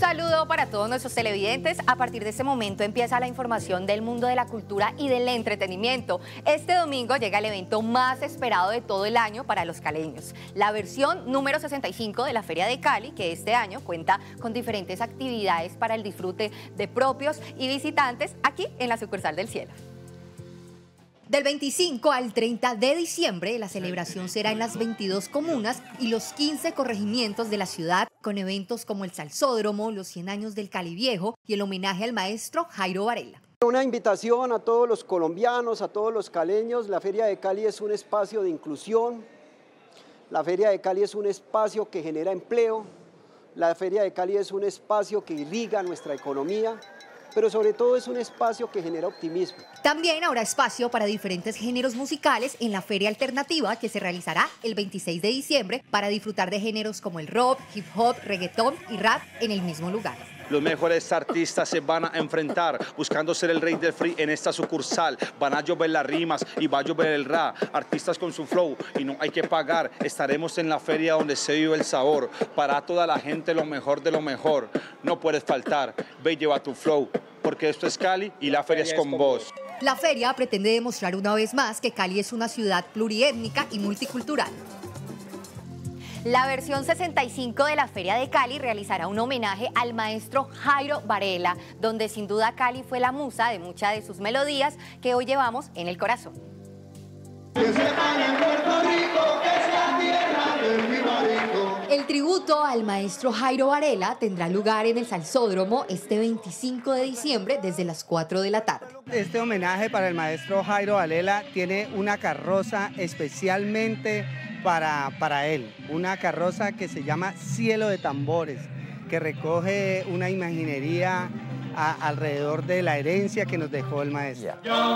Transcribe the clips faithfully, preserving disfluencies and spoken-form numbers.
saludo para todos nuestros televidentes. A partir de este momento empieza la información del mundo de la cultura y del entretenimiento. Este domingo llega el evento más esperado de todo el año para los caleños, la versión número sesenta y cinco de la Feria de Cali, que este año cuenta con diferentes actividades para el disfrute de propios y visitantes aquí en la sucursal del Cielo. Del veinticinco al treinta de diciembre, la celebración será en las veintidós comunas y los quince corregimientos de la ciudad, con eventos como el Salsódromo, los cien años del Cali Viejo y el homenaje al maestro Jairo Varela. Una invitación a todos los colombianos, a todos los caleños. La Feria de Cali es un espacio de inclusión, la Feria de Cali es un espacio que genera empleo, la Feria de Cali es un espacio que irriga nuestra economía, pero sobre todo es un espacio que genera optimismo. También habrá espacio para diferentes géneros musicales en la Feria Alternativa, que se realizará el veintiséis de diciembre, para disfrutar de géneros como el rock, hip hop, reggaetón y rap en el mismo lugar. Los mejores artistas se van a enfrentar buscando ser el rey del free en esta sucursal. Van a llover las rimas y va a llover el rap. Artistas con su flow y no hay que pagar. Estaremos en la feria donde se vive el sabor. Para toda la gente lo mejor de lo mejor. No puedes faltar. Ve y lleva tu flow. Porque esto es Cali y la feria es con vos. La feria pretende demostrar una vez más que Cali es una ciudad pluriétnica y multicultural. La versión sesenta y cinco de la Feria de Cali realizará un homenaje al maestro Jairo Varela, donde sin duda Cali fue la musa de muchas de sus melodías que hoy llevamos en el corazón. El tributo al maestro Jairo Varela tendrá lugar en el Salsódromo este veinticinco de diciembre desde las cuatro de la tarde. Este homenaje para el maestro Jairo Varela tiene una carroza especialmente para, para él, una carroza que se llama Cielo de Tambores, que recoge una imaginería a, alrededor de la herencia que nos dejó el maestro.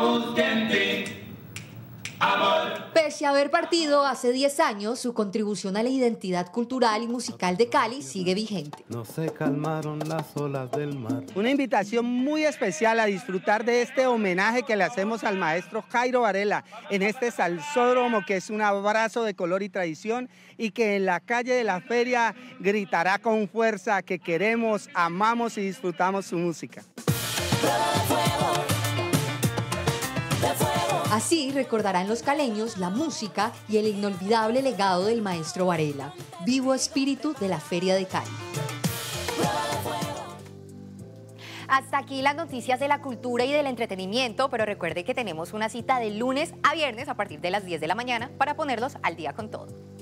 Pese a haber partido hace diez años, su contribución a la identidad cultural y musical de Cali sigue vigente. No se calmaron las olas del mar. Una invitación muy especial a disfrutar de este homenaje que le hacemos al maestro Jairo Varela en este Salsódromo, que es un abrazo de color y tradición, y que en la calle de la feria gritará con fuerza que queremos, amamos y disfrutamos su música. Así recordarán los caleños la música y el inolvidable legado del maestro Varela, vivo espíritu de la Feria de Cali. Hasta aquí las noticias de la cultura y del entretenimiento, pero recuerde que tenemos una cita de lunes a viernes a partir de las diez de la mañana para ponerlos al día con todo.